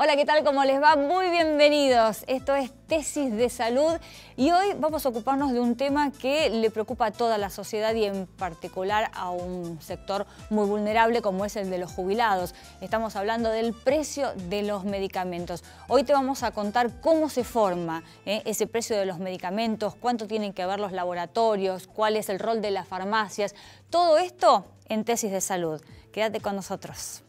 Hola, ¿qué tal? ¿Cómo les va? Muy bienvenidos. Esto es Tesis de Salud y hoy vamos a ocuparnos de un tema que le preocupa a toda la sociedad y en particular a un sector muy vulnerable como es el de los jubilados. Estamos hablando del precio de los medicamentos. Hoy te vamos a contar cómo se forma ese precio de los medicamentos, cuánto tienen que ver los laboratorios, cuál es el rol de las farmacias. Todo esto en Tesis de Salud. Quédate con nosotros.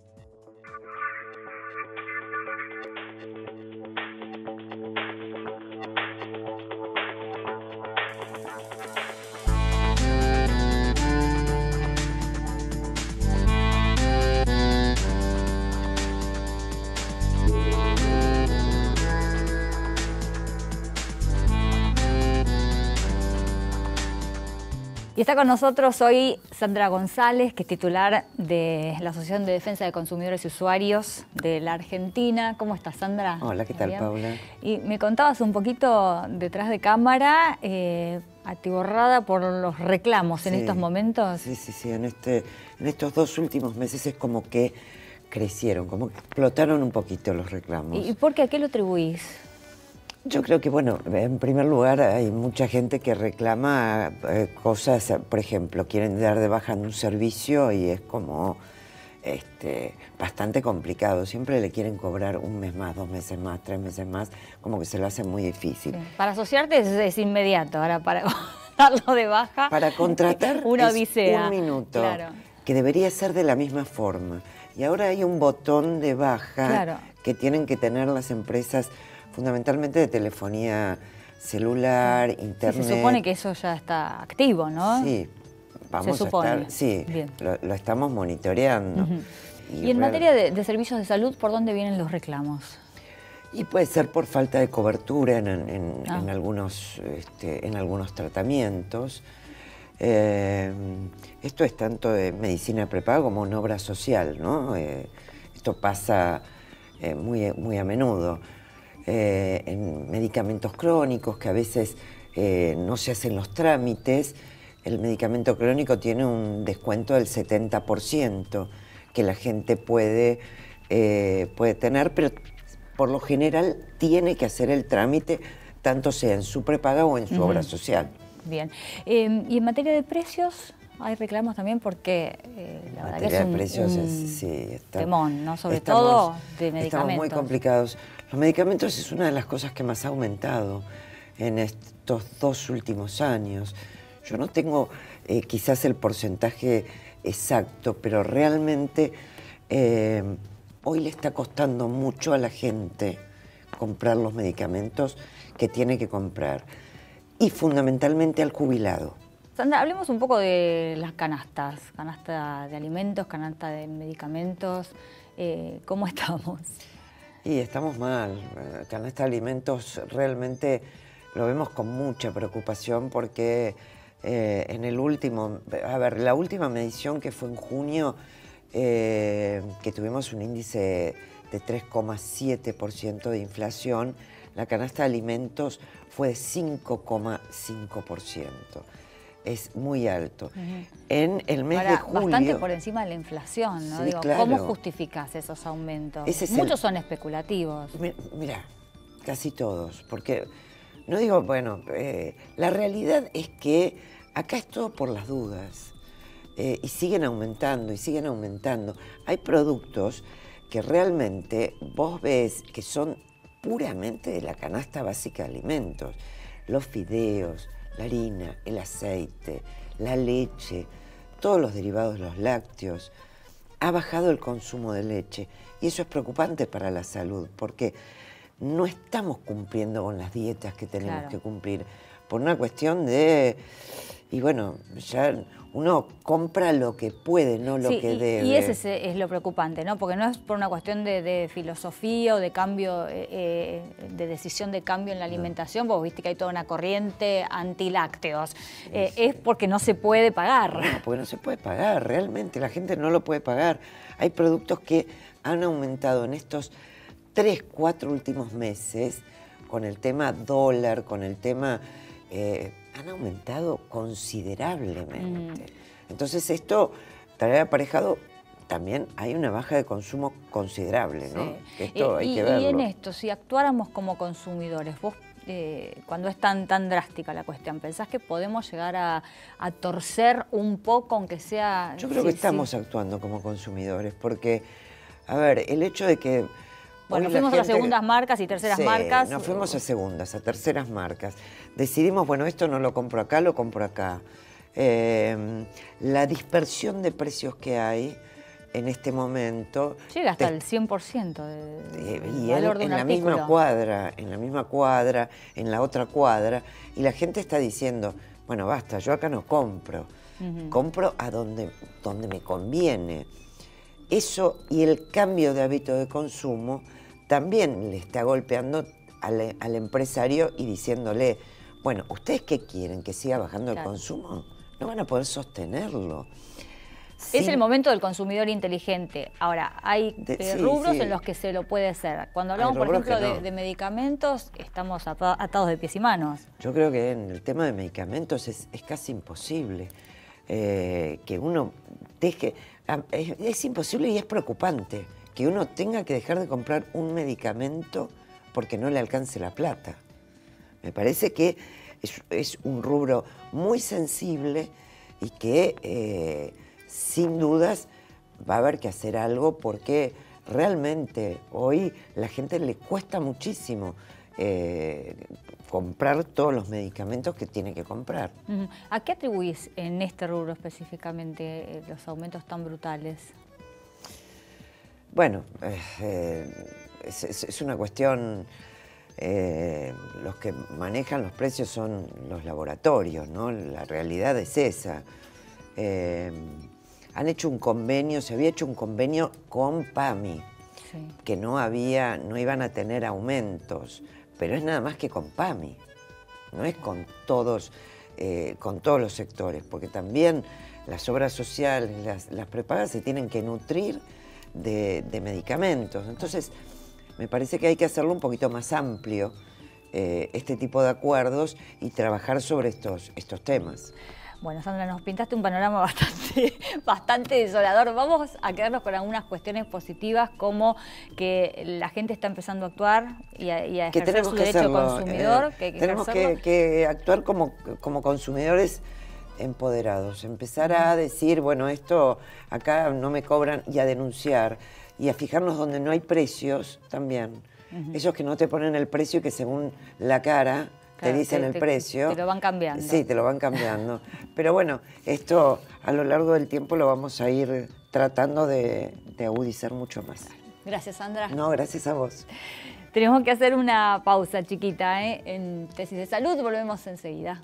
Y está con nosotros hoy Sandra González, que es titular de la Asociación de Defensa de Consumidores y Usuarios de la Argentina. ¿Cómo estás, Sandra? Hola, ¿qué tal, Bien. Paula? Y me contabas un poquito detrás de cámara, atiborrada por los reclamos en estos momentos. Sí. En estos dos últimos meses es como que crecieron, como que explotaron un poquito los reclamos. ¿Y por qué? ¿A qué lo atribuís? Yo creo que, bueno, en primer lugar hay mucha gente que reclama cosas, por ejemplo, quieren dar de baja en un servicio y es como bastante complicado. Siempre le quieren cobrar un mes más, 2 meses más, 3 meses más, como que se lo hace muy difícil. Sí. Para asociarte es inmediato, ahora para darlo de baja. Para contratar una es odisea. 1 minuto, claro, que debería ser de la misma forma. Y ahora hay un botón de baja claro, que tienen que tener las empresas, fundamentalmente de telefonía celular, internet. Sí, se supone que eso ya está activo, ¿no? Sí, vamos se supone. a estar, sí, lo estamos monitoreando. Y en materia de servicios de salud, ¿por dónde vienen los reclamos? Y puede ser por falta de cobertura en algunos tratamientos. Esto es tanto de medicina prepaga como en obra social, ¿no? Esto pasa muy a menudo. En medicamentos crónicos que a veces no se hacen los trámites. El medicamento crónico tiene un descuento del 70% que la gente puede tener, pero por lo general tiene que hacer el trámite, tanto sea en su prepaga o en su obra social. Bien. Y en materia de precios, hay reclamos también porque la verdad que es un temón, ¿no? Sobre todo de medicamentos. Estamos muy complicados. Los medicamentos es una de las cosas que más ha aumentado en estos 2 últimos años. Yo no tengo quizás el porcentaje exacto, pero realmente hoy le está costando mucho a la gente comprar los medicamentos que tiene que comprar. Y fundamentalmente al jubilado. Sandra, hablemos un poco de las canastas. Canasta de alimentos, canasta de medicamentos. ¿Cómo estamos? Y estamos mal. Canasta de alimentos realmente lo vemos con mucha preocupación porque en el último, la última medición que fue en junio, que tuvimos un índice de 3,7% de inflación, la canasta de alimentos fue de 5,5%. Es muy alto. En el mes de julio... Bastante por encima de la inflación, ¿no? Sí, Digo, claro. ¿Cómo justificás esos aumentos? Muchos son especulativos. Mira, casi todos, porque no digo, bueno, la realidad es que acá es todo por las dudas y siguen aumentando y siguen aumentando. Hay productos que realmente vos ves que son puramente de la canasta básica de alimentos, los fideos, la harina, el aceite, la leche, todos los derivados de los lácteos. Ha bajado el consumo de leche y eso es preocupante para la salud porque no estamos cumpliendo con las dietas que tenemos que cumplir por una cuestión de... Y bueno, ya uno compra lo que puede, no lo que debe. Y ese es lo preocupante, ¿no? Porque no es por una cuestión de filosofía o de cambio, de decisión de cambio en la alimentación, vos viste que hay toda una corriente antilácteos. Es porque no se puede pagar. No, porque no se puede pagar, realmente, la gente no lo puede pagar. Hay productos que han aumentado en estos 3, 4 últimos meses, con el tema dólar, con el tema... han aumentado considerablemente. Entonces esto trae aparejado también hay una baja de consumo considerable, ¿no? Sí. Que esto hay que verlo. Y en esto, si actuáramos como consumidores, vos, cuando es tan drástica la cuestión, ¿pensás que podemos llegar a torcer un poco, aunque sea...? Yo creo que estamos actuando como consumidores, porque, a ver, el hecho de que... Bueno, fuimos a segundas marcas y terceras marcas. Nos fuimos a segundas, a terceras marcas. Decidimos, bueno, esto no lo compro acá, lo compro acá. La dispersión de precios que hay en este momento... Llega hasta el 100% del valor de un artículo. En la misma cuadra, en la otra cuadra, y la gente está diciendo, bueno, basta, yo acá no compro, compro a donde me conviene. Eso y el cambio de hábito de consumo también le está golpeando al empresario y diciéndole, bueno, ¿ustedes qué quieren? ¿Que siga bajando el consumo? No van a poder sostenerlo. Es el momento del consumidor inteligente. Ahora, hay rubros en los que se lo puede hacer. Cuando hablamos, por ejemplo, de medicamentos, estamos atados de pies y manos. Yo creo que en el tema de medicamentos es casi imposible que uno deje... Es imposible y es preocupante que uno tenga que dejar de comprar un medicamento porque no le alcance la plata. Me parece que es un rubro muy sensible y que sin dudas va a haber que hacer algo porque realmente hoy la gente le cuesta muchísimo comprar todos los medicamentos que tiene que comprar. ¿A qué atribuís en este rubro específicamente los aumentos tan brutales? Bueno, es una cuestión, los que manejan los precios son los laboratorios, ¿no? La realidad es esa. Han hecho un convenio, se había hecho un convenio con PAMI, que no iban a tener aumentos, pero es nada más que con PAMI, no es con todos los sectores, porque también las obras sociales, las prepagas se tienen que nutrir de medicamentos. Entonces, me parece que hay que hacerlo un poquito más amplio, este tipo de acuerdos, y trabajar sobre estos temas. Bueno, Sandra, nos pintaste un panorama bastante desolador. Vamos a quedarnos con algunas cuestiones positivas, como que la gente está empezando a actuar y a ejercer su derecho de consumidor. Tenemos que actuar como consumidores empoderados, empezar a decir, bueno, esto acá no me cobran, y a denunciar, y a fijarnos donde no hay precios también. Esos que no te ponen el precio y que según la cara... Te dicen el precio. Te lo van cambiando. Sí, te lo van cambiando. Pero bueno, esto a lo largo del tiempo lo vamos a ir tratando de agudizar mucho más. Gracias, Sandra. No, gracias a vos. Tenemos que hacer una pausa chiquita, en Tesis de Salud. Volvemos enseguida.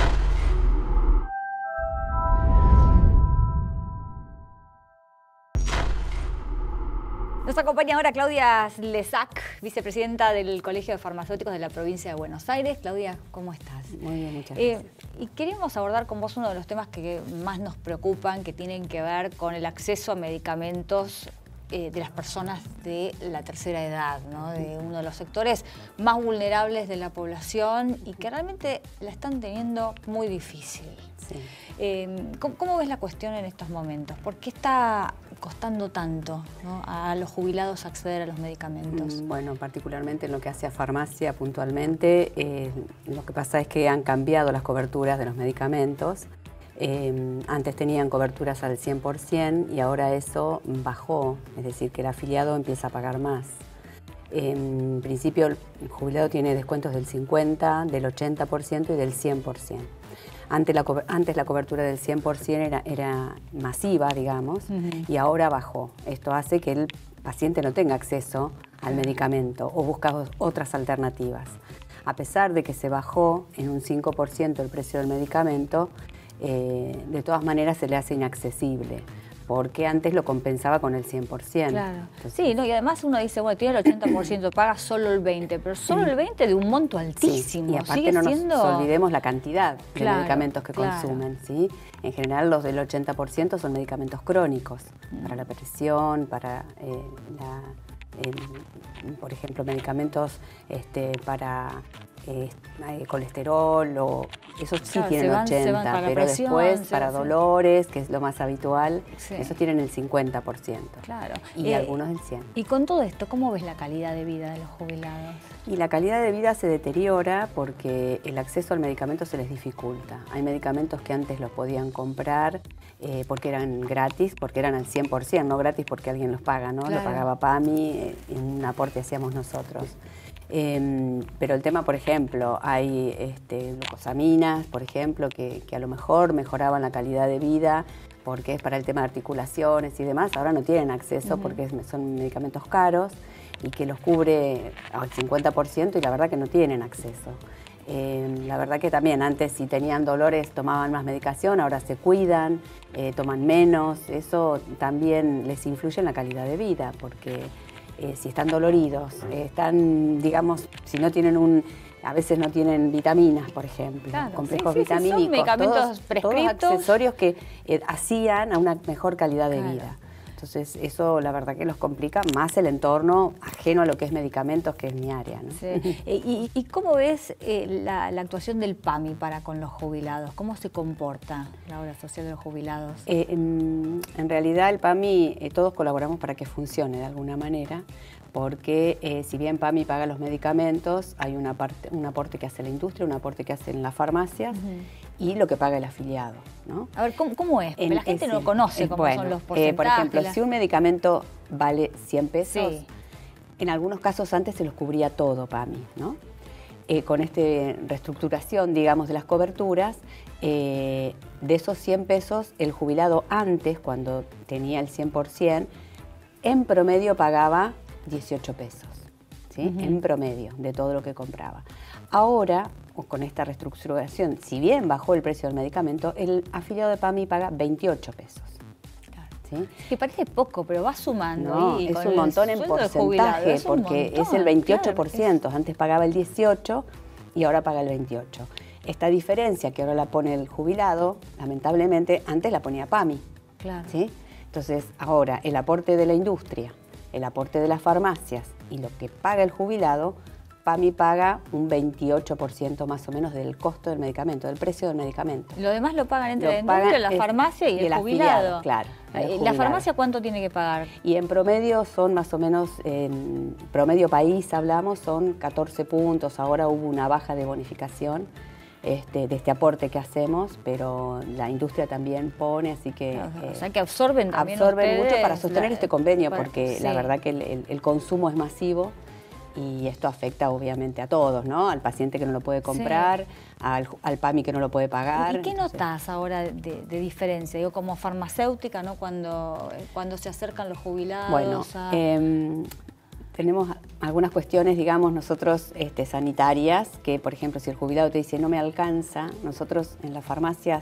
Nos acompaña ahora Claudia Lesac, vicepresidenta del Colegio de Farmacéuticos de la provincia de Buenos Aires. Claudia, ¿cómo estás? Muy bien, muchas gracias. Y queremos abordar con vos uno de los temas que más nos preocupan, que tienen que ver con el acceso a medicamentos de las personas de la tercera edad, ¿no? De uno de los sectores más vulnerables de la población y que realmente la están teniendo muy difícil. Sí. ¿Cómo ves la cuestión en estos momentos? ¿Por qué está costando tanto, ¿no?, a los jubilados acceder a los medicamentos? Bueno, particularmente en lo que hace a farmacia puntualmente, lo que pasa es que han cambiado las coberturas de los medicamentos. Antes tenían coberturas al 100% y ahora eso bajó, es decir, que el afiliado empieza a pagar más. En principio el jubilado tiene descuentos del 50%, del 80% y del 100%. Antes la cobertura del 100% era masiva, digamos, y ahora bajó. Esto hace que el paciente no tenga acceso al medicamento o busca otras alternativas. A pesar de que se bajó en un 5% el precio del medicamento, de todas maneras se le hace inaccesible, porque antes lo compensaba con el 100%. Claro. Entonces, sí, ¿no? Y además uno dice, bueno, tiene el 80%, paga solo el 20%, pero solo el 20% de un monto altísimo. Sí. Y aparte no nos olvidemos la cantidad de medicamentos que consumen, ¿sí? En general los del 80% son medicamentos crónicos, para la presión, para por ejemplo, medicamentos para colesterol, o esos sí Claro, tienen 80, para pero presión, después para dolores, que es lo más habitual, esos tienen el 50%. Claro. Y algunos el 100%. Y con todo esto, ¿cómo ves la calidad de vida de los jubilados? Y la calidad de vida se deteriora porque el acceso al medicamento se les dificulta. Hay medicamentos que antes los podían comprar porque eran gratis, porque eran al 100%, no gratis porque alguien los paga, ¿no? Claro. Lo pagaba PAMI, y un aporte hacíamos nosotros. Pero el tema, por ejemplo, hay glucosaminas, por ejemplo, que a lo mejor mejoraban la calidad de vida porque es para el tema de articulaciones y demás. Ahora no tienen acceso porque son medicamentos caros y que los cubre al 50% y la verdad que no tienen acceso. La verdad que también antes, si tenían dolores, tomaban más medicación, ahora se cuidan, toman menos. Eso también les influye en la calidad de vida porque si están doloridos, digamos, si no tienen a veces no tienen vitaminas, por ejemplo, claro, complejos sí, vitamínicos, son medicamentos prescritos. todos accesorios que hacían a una mejor calidad de Claro. vida. Entonces, eso la verdad que los complica más el entorno ajeno a lo que es medicamentos, que es mi área, ¿no? Sí. ¿Y cómo ves la actuación del PAMI para con los jubilados? ¿Cómo se comporta la obra social de los jubilados? En realidad el PAMI, todos colaboramos para que funcione de alguna manera, porque si bien PAMI paga los medicamentos, hay un aporte que hace la industria, un aporte que hacen las farmacias y lo que paga el afiliado, ¿no? A ver, ¿cómo es? Porque la gente no conoce cómo son los porcentajes. Por ejemplo, si un medicamento vale 100 pesos, en algunos casos antes se los cubría todo PAMI, ¿no? Con esta reestructuración, digamos, de las coberturas, de esos 100 pesos, el jubilado antes, cuando tenía el 100%, en promedio pagaba 18 pesos, ¿sí? En promedio de todo lo que compraba. Ahora, con esta reestructuración, si bien bajó el precio del medicamento, el afiliado de PAMI paga 28 pesos. Claro. ¿Sí? Que parece poco, pero va sumando. No, ahí, es un montón en porcentaje, porque es el 28%. Claro, antes pagaba el 18% y ahora paga el 28%. Esta diferencia que ahora la pone el jubilado, lamentablemente, antes la ponía PAMI. Claro. ¿Sí? Entonces, ahora, el aporte de la industria, el aporte de las farmacias y lo que paga el jubilado, PAMI paga un 28% más o menos del costo del medicamento, del precio del medicamento. Lo demás lo pagan entre la industria, la farmacia y el jubilado. Afiliado, claro. ¿La farmacia cuánto tiene que pagar? Y en promedio son más o menos, en promedio país hablamos, son 14 puntos. Ahora hubo una baja de bonificación de este aporte que hacemos, pero la industria también pone, así que... o sea que absorben también mucho para sostener este convenio, porque la verdad que el consumo es masivo. Y esto afecta obviamente a todos, ¿no? Al paciente que no lo puede comprar, al PAMI que no lo puede pagar. ¿Y qué notas ahora de diferencia? Digo, como farmacéutica, ¿no? Cuando se acercan los jubilados. Bueno, tenemos algunas cuestiones, digamos, nosotros sanitarias, que por ejemplo, si el jubilado te dice no me alcanza, nosotros en las farmacias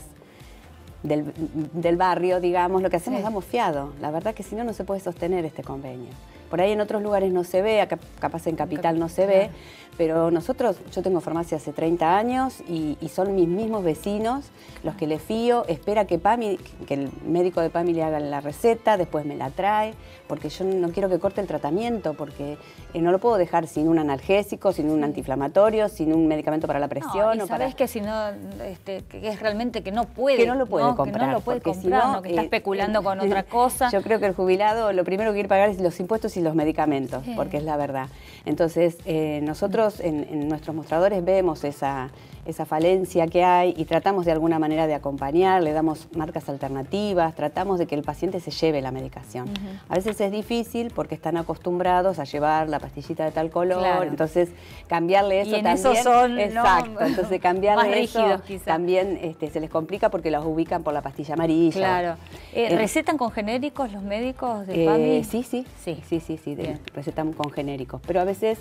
del barrio, digamos, lo que hacemos es damos fiado. La verdad que si no, no se puede sostener este convenio. Por ahí en otros lugares no se ve, capaz en Capital no se ve, pero nosotros, yo tengo farmacia hace 30 años y son mis mismos vecinos los que le fío, espera que el médico de PAMI le haga la receta, después me la trae, porque yo no quiero que corte el tratamiento, porque no lo puedo dejar sin un analgésico, sin un antiinflamatorio, sin un medicamento para la presión. No, y sabés que si no, que es realmente que no puede. Que no lo puede comprar. Que no lo puede comprar, si no, que está especulando con otra cosa. Yo creo que el jubilado lo primero que quiere pagar es los impuestos y los medicamentos, porque es la verdad. Entonces, nosotros en nuestros mostradores vemos esa falencia que hay y tratamos de alguna manera de acompañar, le damos marcas alternativas, tratamos de que el paciente se lleve la medicación. A veces es difícil porque están acostumbrados a llevar la pastillita de tal color, entonces cambiarle eso también... Esos son, exacto, ¿no? Entonces cambiarle más eso rígidos, quizá. También se les complica porque los ubican por la pastilla amarilla. Claro. ¿Recetan con genéricos los médicos de PAMI? Sí. Recetan con genéricos, pero a veces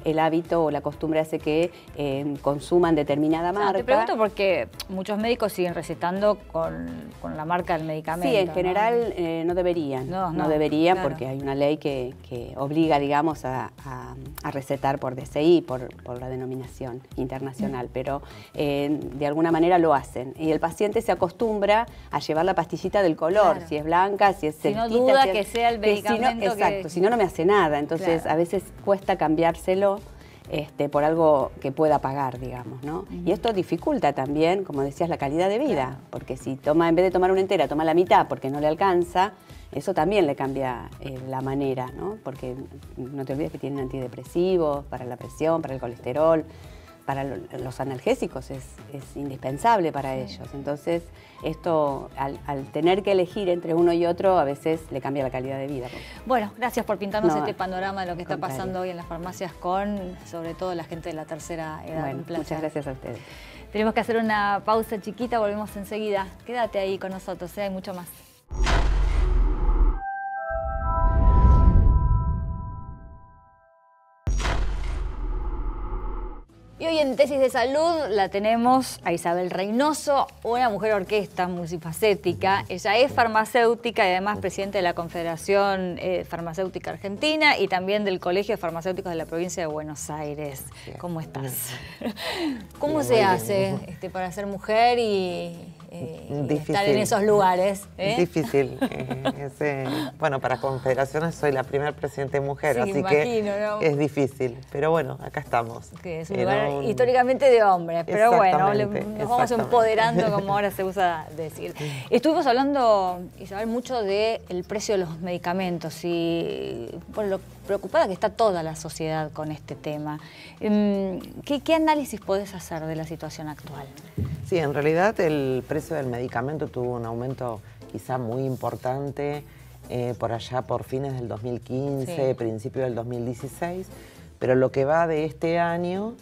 el hábito o la costumbre hace que consuman determinada marca. Te pregunto porque muchos médicos siguen recetando con la marca del medicamento. Sí, en general no deberían. No deberían, claro, porque hay una ley que obliga, digamos, a recetar por DCI, por la denominación internacional, pero de alguna manera lo hacen. Y el paciente se acostumbra a llevar la pastillita del color, si es blanca, si es celtita. Si no duda que sea el medicamento exacto, si no me hace nada. Entonces, a veces cuesta cambiárselo por algo que pueda pagar, digamos, ¿no? Y esto dificulta también, como decías, la calidad de vida, porque si toma, en vez de tomar una entera, toma la mitad porque no le alcanza, eso también le cambia la manera, ¿no? Porque no te olvides que tienen antidepresivos para la presión, para el colesterol, para los analgésicos es indispensable para ellos. Entonces, esto, al tener que elegir entre uno y otro, a veces le cambia la calidad de vida. Bueno, gracias por pintarnos este panorama de lo que está pasando hoy en las farmacias con, sobre todo, la gente de la tercera edad. Bueno, muchas gracias a ustedes. Tenemos que hacer una pausa chiquita, volvemos enseguida. Quédate ahí con nosotros, hay mucho más. Y hoy en Tesis de Salud la tenemos a Isabel Reynoso, una mujer orquesta multifacética. Ella es farmacéutica y además presidenta de la Confederación Farmacéutica Argentina y también del Colegio de Farmacéuticos de la Provincia de Buenos Aires. Bien. ¿Cómo estás? ¿Cómo bien, se hace para ser mujer y estar en esos lugares? Difícil. Bueno, para confederaciones soy la primera presidente mujer, sí, así imagino, que ¿no? Es difícil. Pero bueno, acá estamos. Que es un lugar históricamente de hombres, pero bueno, nos vamos empoderando, como ahora se usa decir. Estuvimos hablando, Isabel, mucho del precio de los medicamentos y por lo preocupada que está toda la sociedad con este tema. ¿Qué análisis podés hacer de la situación actual? Sí, en realidad el precio del medicamento tuvo un aumento quizá muy importante por allá por fines del 2015, sí, principio del 2016, pero lo que va de este año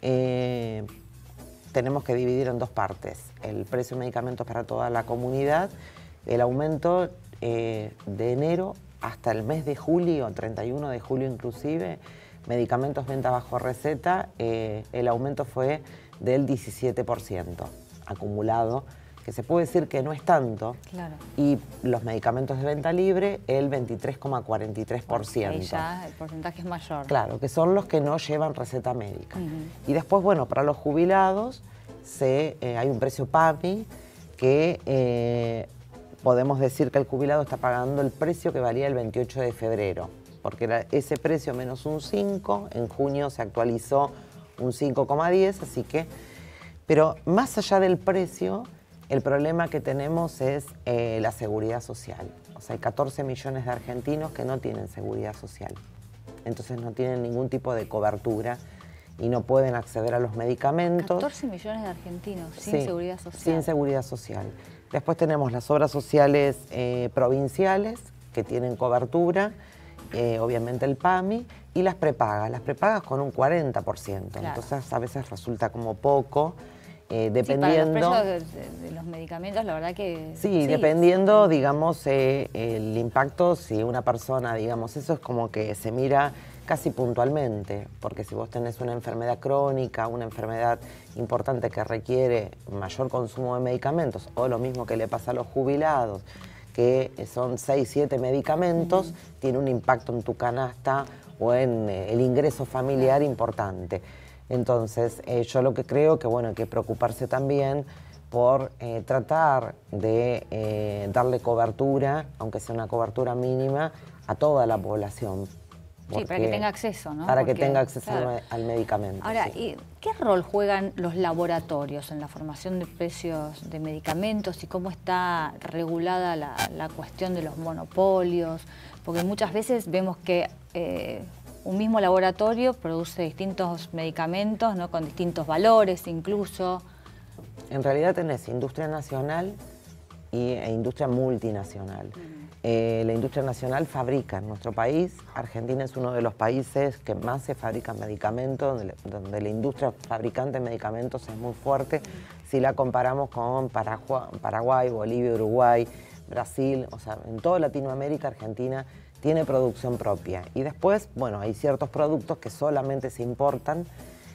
tenemos que dividir en dos partes. El precio de medicamentos para toda la comunidad, el aumento de enero hasta el mes de julio, 31 de julio inclusive, medicamentos venta bajo receta, el aumento fue del 17% acumulado, que se puede decir que no es tanto, claro, y los medicamentos de venta libre el 23,43%. Ahí ya el porcentaje es mayor. Claro, que son los que no llevan receta médica. Y después, bueno, para los jubilados hay un precio PAMI que podemos decir que el jubilado está pagando el precio que valía el 28 de febrero, porque era ese precio menos un 5, en junio se actualizó un 5,10, así que... Pero más allá del precio, el problema que tenemos es la seguridad social. O sea, hay 14 millones de argentinos que no tienen seguridad social. Entonces no tienen ningún tipo de cobertura y no pueden acceder a los medicamentos. 14 millones de argentinos sin seguridad social. Sin seguridad social. Después tenemos las obras sociales provinciales que tienen cobertura, obviamente el PAMI, y las prepagas con un 40%. Claro. Entonces a veces resulta como poco. Dependiendo, sí, para los precios de los medicamentos, la verdad que... Sí, dependiendo, digamos, el impacto, si una persona, digamos, eso es como que se mira casi puntualmente, porque si vos tenés una enfermedad crónica, una enfermedad importante que requiere mayor consumo de medicamentos, o lo mismo que le pasa a los jubilados, que son 6, 7 medicamentos, tiene un impacto en tu canasta o en el ingreso familiar importante. Entonces, yo lo que creo que, bueno, hay que preocuparse también por tratar de darle cobertura, aunque sea una cobertura mínima, a toda la población. Sí, para que tenga acceso, ¿no? Para que tenga acceso al medicamento. Ahora, sí. ¿Qué rol juegan los laboratorios en la formación de precios de medicamentos y cómo está regulada la cuestión de los monopolios? Porque muchas veces vemos que... un mismo laboratorio produce distintos medicamentos, ¿no? Con distintos valores incluso. En realidad tenés industria nacional e industria multinacional. La industria nacional fabrica en nuestro país. Argentina es uno de los países que más se fabrican medicamentos, donde la industria fabricante de medicamentos es muy fuerte. Si la comparamos con Paraguay, Bolivia, Uruguay, Brasil, o sea, en toda Latinoamérica, Argentina tiene producción propia. Y después, bueno, hay ciertos productos que solamente se importan,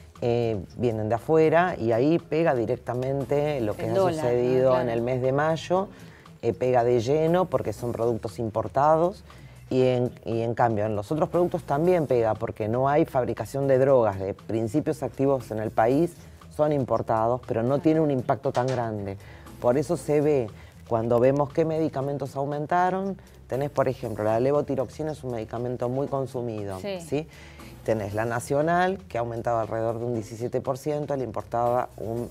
vienen de afuera, y ahí pega directamente lo que ha sucedido en el mes de mayo, pega de lleno porque son productos importados. Y en cambio, en los otros productos también pega, porque no hay fabricación de drogas, de principios activos en el país, son importados, pero no tiene un impacto tan grande. Por eso se ve, cuando vemos qué medicamentos aumentaron, tenés, por ejemplo, la levotiroxina es un medicamento muy consumido, ¿sí? Tenés la nacional, que ha aumentado alrededor de un 17%, la importada un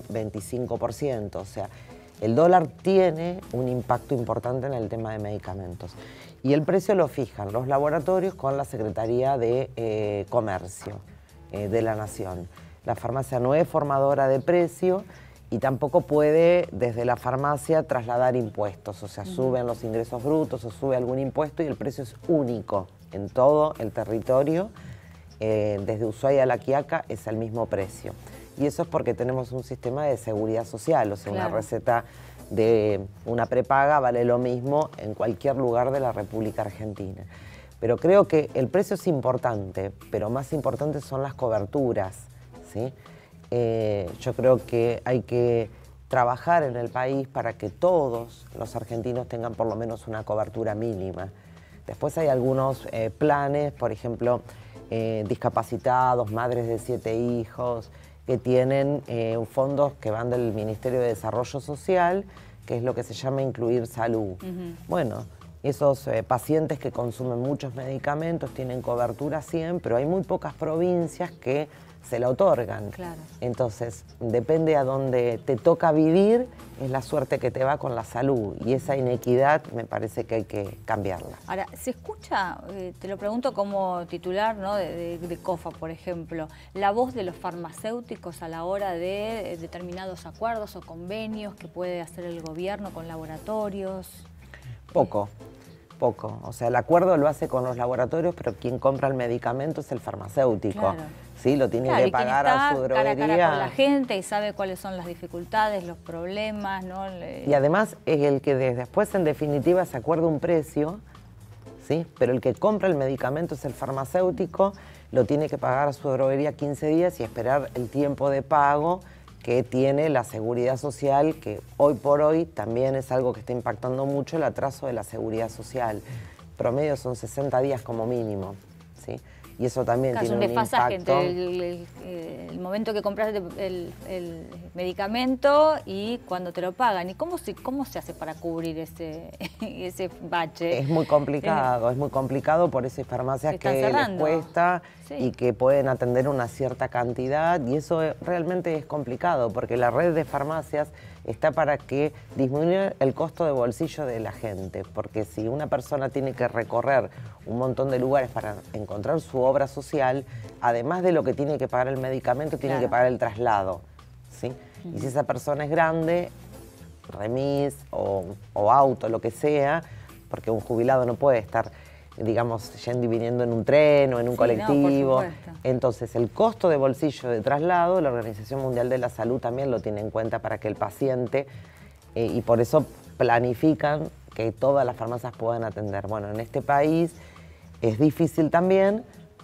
25%, o sea, el dólar tiene un impacto importante en el tema de medicamentos. Y el precio lo fijan los laboratorios con la Secretaría de Comercio de la Nación. La farmacia no es formadora de precio y tampoco puede desde la farmacia trasladar impuestos, o sea, suben los ingresos brutos o sube algún impuesto y el precio es único en todo el territorio. Desde Ushuaia a La Quiaca es el mismo precio. Y eso es porque tenemos un sistema de seguridad social, o sea, una receta de una prepaga vale lo mismo en cualquier lugar de la República Argentina. Pero creo que el precio es importante, pero más importantes son las coberturas, ¿sí? Yo creo que hay que trabajar en el país para que todos los argentinos tengan por lo menos una cobertura mínima. Después hay algunos planes, por ejemplo, discapacitados, madres de 7 hijos, que tienen fondos que van del Ministerio de Desarrollo Social, que es lo que se llama Incluir Salud. Bueno, esos pacientes que consumen muchos medicamentos tienen cobertura 100, pero hay muy pocas provincias que se la otorgan. Entonces, depende a dónde te toca vivir, es la suerte que te va con la salud. Y esa inequidad me parece que hay que cambiarla. Ahora, ¿se escucha, te lo pregunto como titular, ¿no? de COFA, por ejemplo, la voz de los farmacéuticos a la hora de determinados acuerdos o convenios que puede hacer el gobierno con laboratorios? Poco. O sea, el acuerdo lo hace con los laboratorios, pero quien compra el medicamento es el farmacéutico. Sí, lo tiene que pagar a su droguería. Cara a cara con la gente y sabe cuáles son las dificultades, los problemas, ¿no? Y además es el que después, en definitiva, se acuerda un precio, ¿sí? Pero el que compra el medicamento es el farmacéutico, lo tiene que pagar a su droguería 15 días y esperar el tiempo de pago que tiene la seguridad social, que hoy por hoy también es algo que está impactando mucho, el atraso de la seguridad social. Promedio son 60 días como mínimo, ¿sí? Y eso también tiene un desfasaje impacto. Entre el momento que compras el medicamento y cuando te lo pagan. ¿Y cómo se hace para cubrir ese bache? Es muy complicado, por eso hay farmacias que les cuesta y que pueden atender una cierta cantidad, y eso realmente es complicado, porque la red de farmacias está para que disminuya el costo de bolsillo de la gente, porque si una persona tiene que recorrer un montón de lugares para encontrar su obra social, además de lo que tiene que pagar el medicamento, tiene que pagar el traslado, ¿sí? Y si esa persona es grande, remis o auto, lo que sea, porque un jubilado no puede estar, digamos, yendo y viniendo en un tren o en un colectivo. No, entonces, el costo de bolsillo de traslado, la Organización Mundial de la Salud también lo tiene en cuenta para que el paciente, y por eso planifican que todas las farmacias puedan atender. Bueno, en este país es difícil también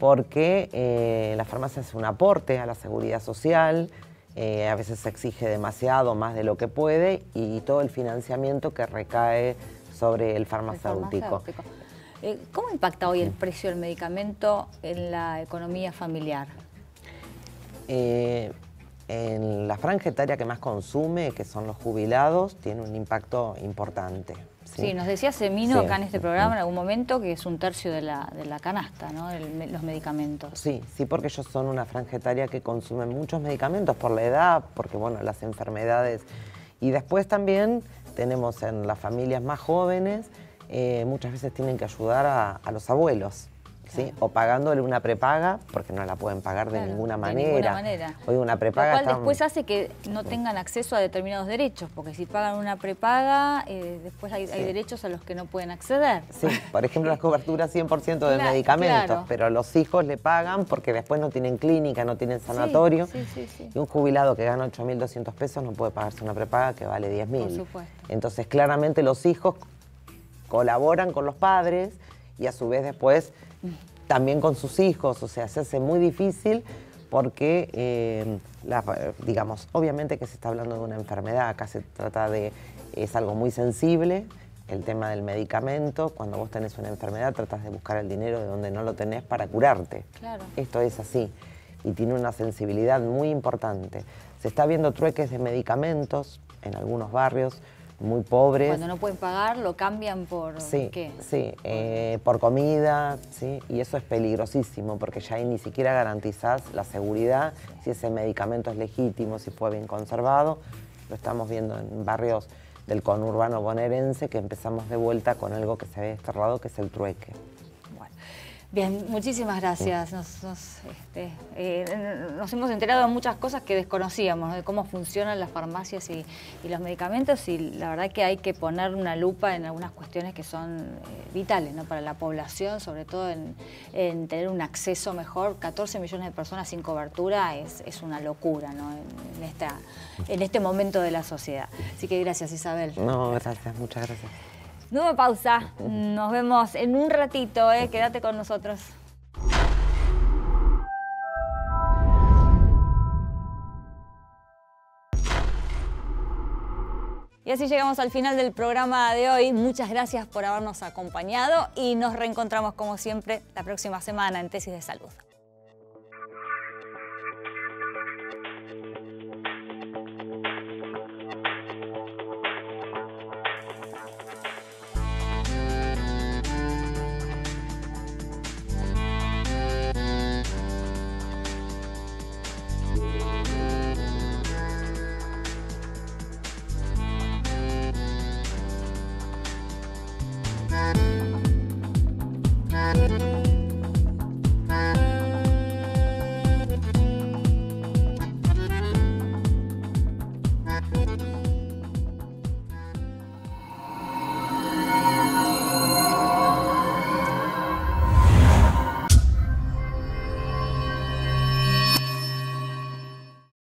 porque la farmacia es un aporte a la seguridad social, a veces se exige demasiado, más de lo que puede, y todo el financiamiento que recae sobre el farmacéutico. ¿Cómo impacta hoy el precio del medicamento en la economía familiar? En la franja etaria que más consume, que son los jubilados, tiene un impacto importante. Sí, nos decía Semino acá en este programa en algún momento que es un tercio de la canasta, ¿no? Los medicamentos. Sí, porque ellos son una franja etaria que consumen muchos medicamentos por la edad, porque bueno, las enfermedades. Y después también tenemos en las familias más jóvenes, muchas veces tienen que ayudar a los abuelos, ¿sí? O pagándole una prepaga, porque no la pueden pagar de ninguna manera. Hoy una prepaga. Lo cual después hace que no tengan acceso a determinados derechos, porque si pagan una prepaga, después hay derechos a los que no pueden acceder. Sí, por ejemplo, la cobertura 100% de medicamentos, pero los hijos le pagan porque después no tienen clínica, no tienen sanatorio. Y un jubilado que gana 8.200 pesos no puede pagarse una prepaga que vale 10.000. Por supuesto. Entonces, claramente los hijos colaboran con los padres y a su vez después también con sus hijos, o sea, se hace muy difícil porque, digamos, obviamente que se está hablando de una enfermedad, acá se trata de, es algo muy sensible, el tema del medicamento. Cuando vos tenés una enfermedad tratás de buscar el dinero de donde no lo tenés para curarte. Claro. Esto es así y tiene una sensibilidad muy importante. Se está viendo trueques de medicamentos en algunos barrios muy pobres. Cuando no pueden pagar, lo cambian por sí, ¿qué? Sí, por comida, ¿sí? Y eso es peligrosísimo porque ya ahí ni siquiera garantizás la seguridad, si ese medicamento es legítimo, si fue bien conservado. Lo estamos viendo en barrios del conurbano bonaerense, que empezamos de vuelta con algo que se había desterrado, que es el trueque. Bueno. Bien, muchísimas gracias. Nos hemos enterado de muchas cosas que desconocíamos, ¿no? De cómo funcionan las farmacias y los medicamentos, y la verdad que hay que poner una lupa en algunas cuestiones que son vitales, ¿no? Para la población, sobre todo en tener un acceso mejor. 14 millones de personas sin cobertura es una locura, ¿no? En este momento de la sociedad. Así que gracias, Isabel. No, gracias, muchas gracias. Nueva pausa, nos vemos en un ratito, quédate con nosotros. Y así llegamos al final del programa de hoy. Muchas gracias por habernos acompañado y nos reencontramos como siempre la próxima semana en Tesis de Salud. Thank you.